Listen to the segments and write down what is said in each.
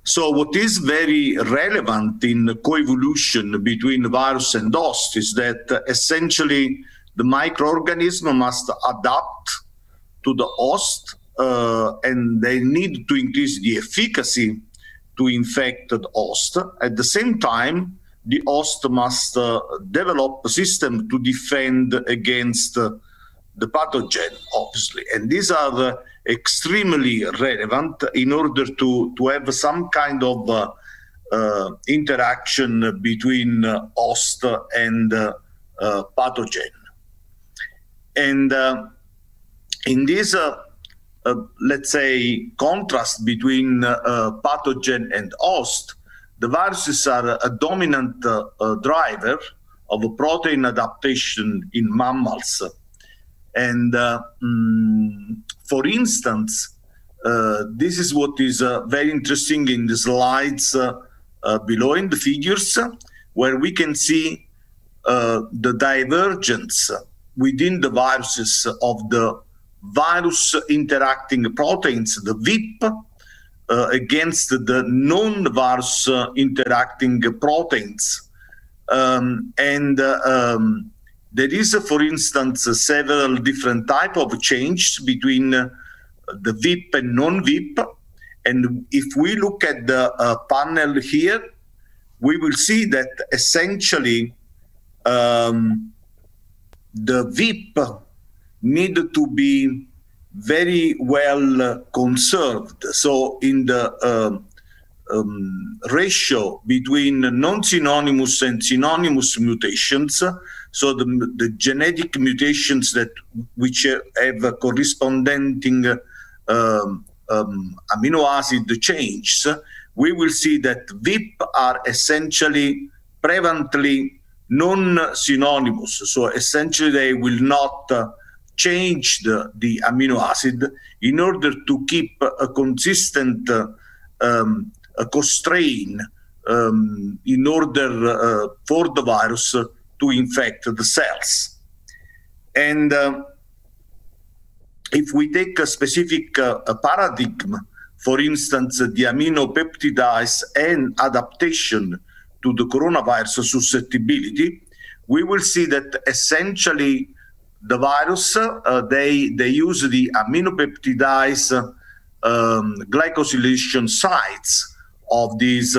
So what is very relevant in coevolution between virus and host is that essentially the microorganism must adapt to the host, and they need to increase the efficacy to infect the host. At the same time, the host must develop a system to defend against the pathogen, obviously. And these are extremely relevant in order to have some kind of interaction between host and pathogen. And in this, let's say, contrast between pathogen and host, the viruses are a dominant driver of a protein adaptation in mammals. And for instance, this is what is very interesting in the slides below in the figures, where we can see the divergence within the viruses of the virus interacting proteins, the VIP, against the non-virus interacting proteins. There is, for instance, several different types of changes between the VIP and non-VIP. And if we look at the panel here, we will see that essentially the VIP need to be very well conserved. So in the ratio between non-synonymous and synonymous mutations, so the genetic mutations which have a corresponding amino acid changes, we will see that VIP are essentially prevalently non-synonymous. So essentially they will not change the amino acid in order to keep a consistent constraint in order for the virus to infect the cells. And if we take a specific paradigm, for instance, the aminopeptidase and adaptation to the coronavirus susceptibility, we will see that essentially the virus, they use the aminopeptidase glycosylation sites of these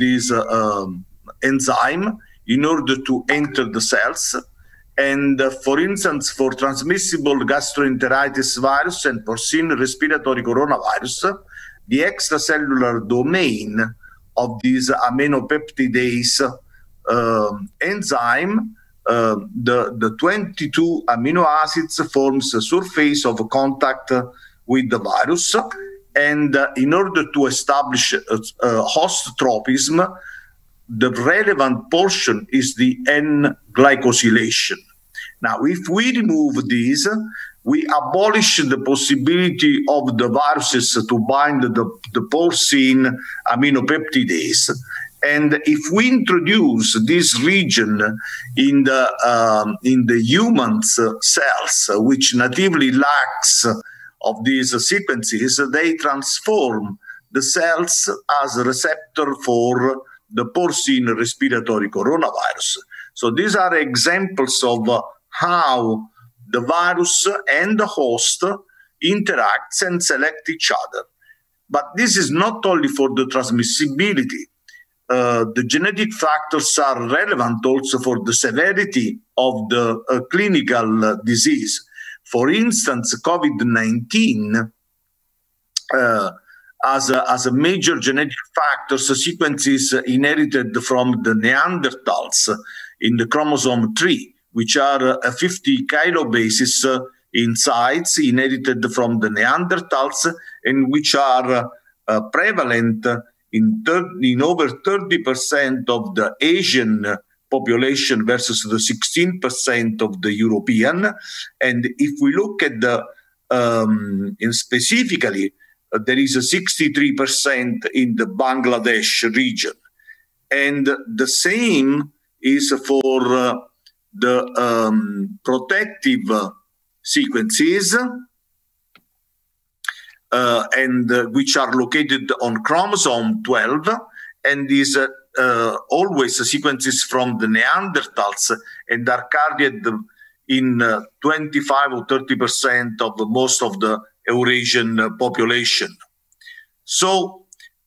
enzyme in order to enter the cells. And for instance, for transmissible gastroenteritis virus and porcine respiratory coronavirus, the extracellular domain of these aminopeptidase enzyme, the 22 amino acids forms a surface of contact with the virus. And in order to establish host tropism, the relevant portion is the N-glycosylation. Now, if we remove these, we abolish the possibility of the viruses to bind the porcine aminopeptidase. And if we introduce this region in the human's cells, which natively lacks of these sequences, they transform the cells as a receptor for the porcine respiratory coronavirus. So these are examples of how the virus and the host interacts and select each other. But this is not only for the transmissibility. The genetic factors are relevant also for the severity of the clinical disease. For instance, COVID-19 as a major genetic factor, sequences inherited from the Neanderthals in the chromosome 3, which are 50 kilobases in size inherited from the Neanderthals, and which are prevalent in over 30% of the Asian population versus the 16% of the European. And if we look at the specifically, there is a 63% in the Bangladesh region. And the same is for the protective sequences. and which are located on chromosome 12, and these always sequences from the Neanderthals and are carried in 25 or 30% of most of the Eurasian population. So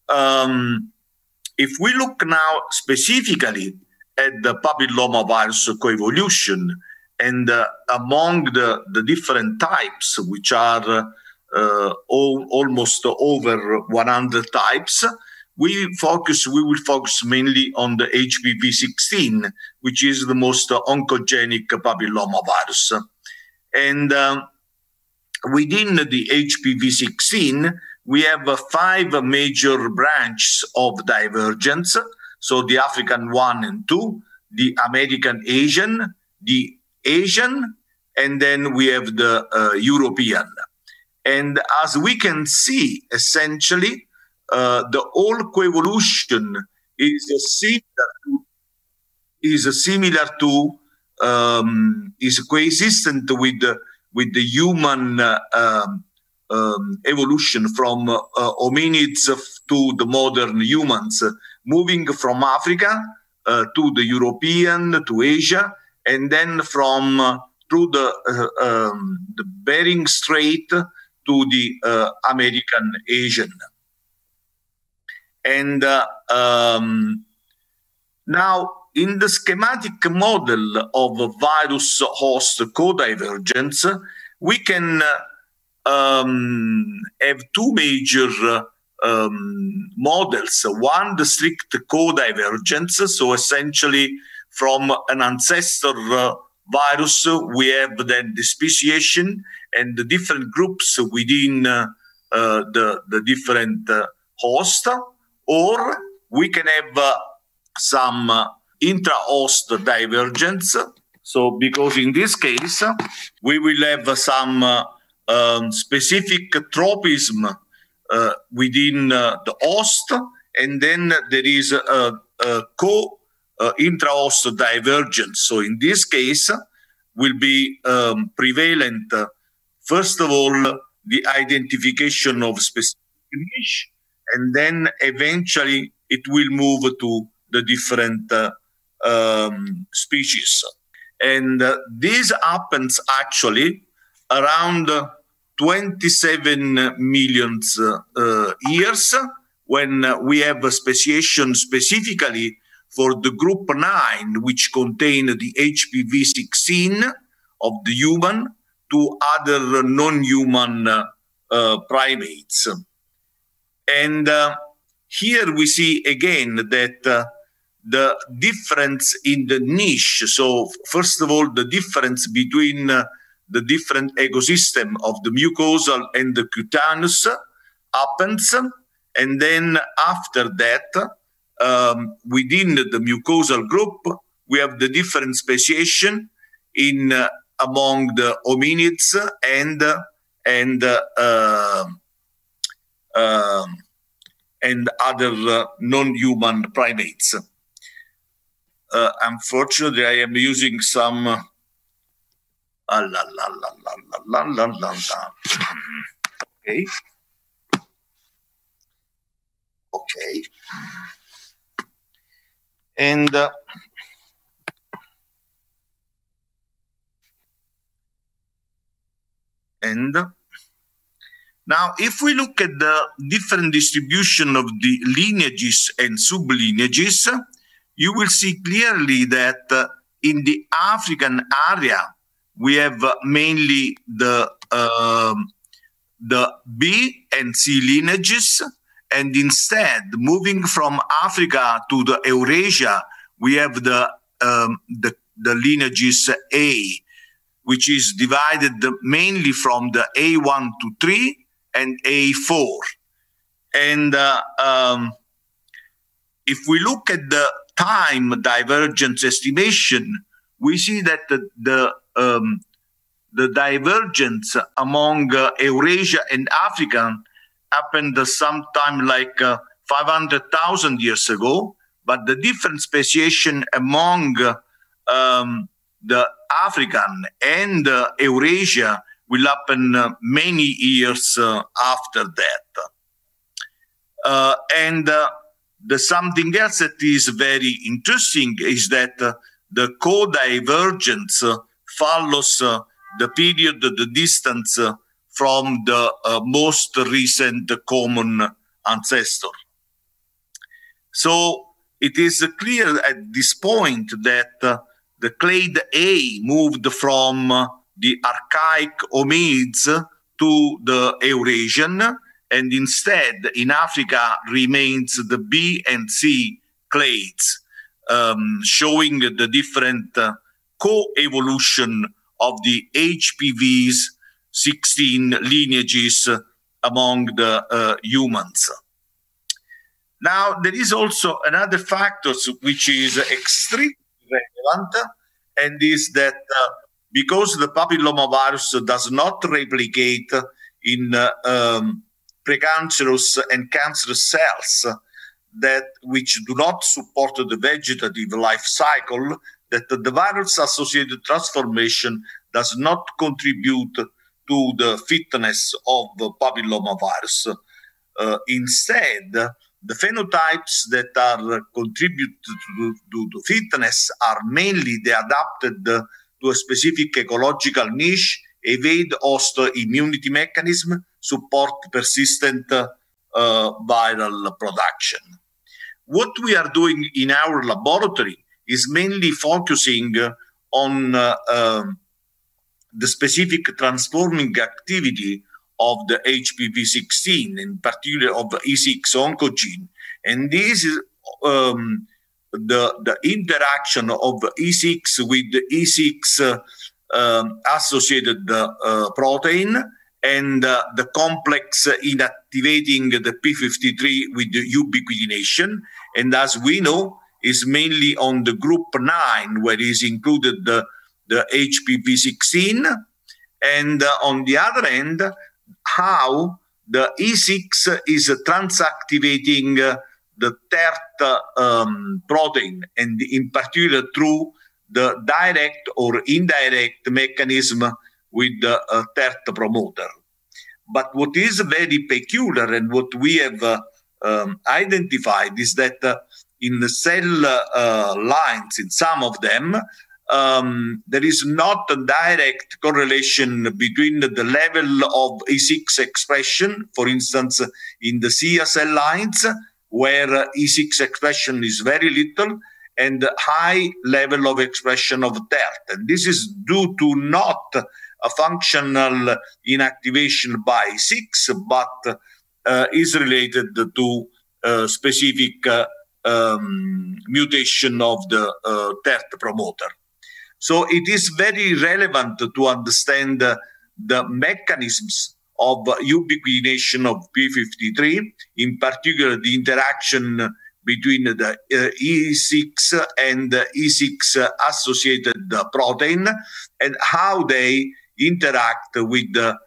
if we look now specifically at the papillomavirus coevolution, and among the different types, which are almost over 100 types, we will focus mainly on the HPV-16, which is the most oncogenic papillomavirus. And within the HPV-16, we have 5 major branches of divergence. So the African 1 and 2, the American Asian, the Asian, and then we have the European. And as we can see, essentially, the whole coevolution is coexistent with the human evolution from hominids to the modern humans, moving from Africa to the European, to Asia, and then from through the Bering Strait to the American Asian. And now, in the schematic model of virus-host codivergence, we can have 2 major models. One, the strict codivergence, so essentially from an ancestor virus, we have then the speciation and the different groups within the different host, or we can have some intra-host divergence. So, because in this case, we will have some specific tropism within the host, and then there is a intra-host divergence. So, in this case, will be prevalent, first of all, the identification of specific niche, and then eventually it will move to the different species. And this happens actually around 27 million years, when we have a speciation specifically for the group 9, which contain the HPV-16 of the human to other non-human primates. And here we see again that the difference in the niche. So first of all, the difference between the different ecosystem of the mucosal and the cutaneous happens. And then after that, within the mucosal group, we have the different speciation in among the hominids and other non-human primates. Unfortunately, I am using some Okay. Okay. And now, if we look at the different distribution of the lineages and sublineages, you will see clearly that in the African area, we have mainly the B and C lineages, and instead, moving from Africa to the Eurasia, we have the lineages A, which is divided mainly from the A1 to 3 and A4. And if we look at the time divergence estimation, we see that the divergence among Eurasia and Africa happened sometime like 500,000 years ago, but the different speciation among the African and Eurasia will happen many years after that. And the something else that is very interesting is that the co-divergence follows the period, the distance from the most recent common ancestor. So it is clear at this point that the clade A moved from the archaic hominids to the Eurasian, and instead in Africa remains the B and C clades, showing the different co-evolution of the HPV's 16 lineages among the humans. Now, there is also another factor which is extremely relevant, and is that because the papillomavirus does not replicate in precancerous and cancerous cells which do not support the vegetative life cycle, that the virus-associated transformation does not contribute to the fitness of the papillomavirus. Instead, the phenotypes that are contributed to fitness are mainly the adapted to a specific ecological niche, evade host immunity mechanism, support persistent viral production. What we are doing in our laboratory is mainly focusing on the specific transforming activity of the HPV16, in particular of the E6 oncogene. And this is the interaction of E6 with the E6 associated protein, and the complex inactivating the P53 with the ubiquitination. And as we know, is mainly on the group 9, where is included the HPV16. And on the other end, how the E6 is transactivating the TERT protein, and in particular through the direct or indirect mechanism with the TERT promoter. But what is very peculiar, and what we have identified, is that in the cell lines, in some of them, there is not a direct correlation between the level of E6 expression, for instance, in the SIA cell lines, where E6 expression is very little, and the high level of expression of TERT. And this is due to not a functional inactivation by E6, but is related to specific mutation of the TERT promoter. So it is very relevant to understand the mechanisms of ubiquitination of P53, in particular the interaction between the E6 and the E6 associated protein, and how they interact with the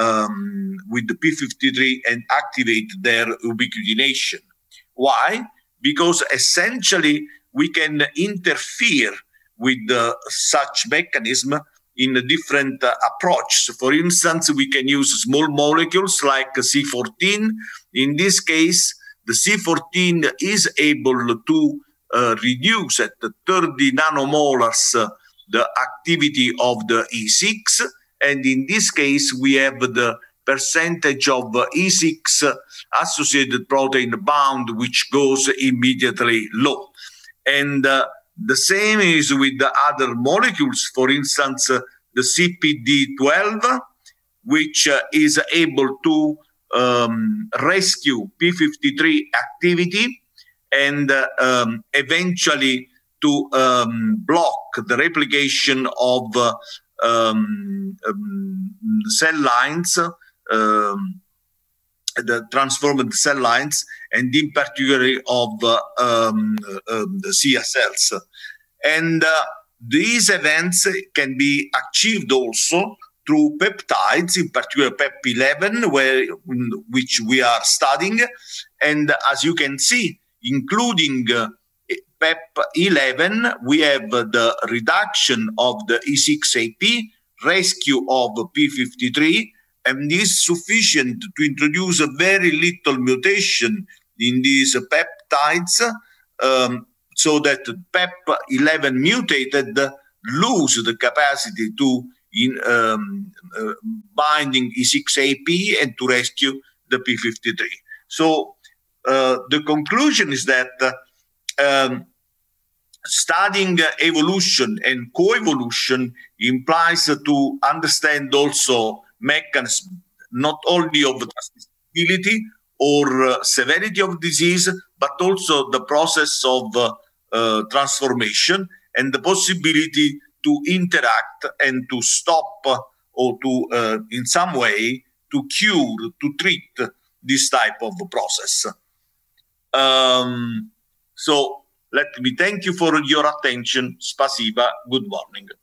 P53 and activate their ubiquitination. Why? Because essentially we can interfere with such mechanism in a different approach. For instance, we can use small molecules like C14. In this case, the C14 is able to reduce at 30 nanomolars the activity of the E6. And in this case, we have the percentage of E6 associated protein bound, which goes immediately low. And the same is with the other molecules, for instance, the CPD12, which is able to rescue P53 activity and eventually to block the replication of cell lines, the transformed cell lines, and in particular of the SIA cells. And these events can be achieved also through peptides, in particular PEP11, which we are studying. And as you can see, including PEP11, we have the reduction of the E6AP, rescue of p53, and is sufficient to introduce a very little mutation in these peptides, so that PEP11 mutated lose the capacity to binding E6AP and to rescue the p53. So the conclusion is that studying evolution and coevolution implies to understand also mechanisms not only of transmissibility or severity of disease, but also the process of transformation and the possibility to interact and to stop or to, in some way, to cure, to treat this type of process. So let me thank you for your attention. Spasiba. Good morning.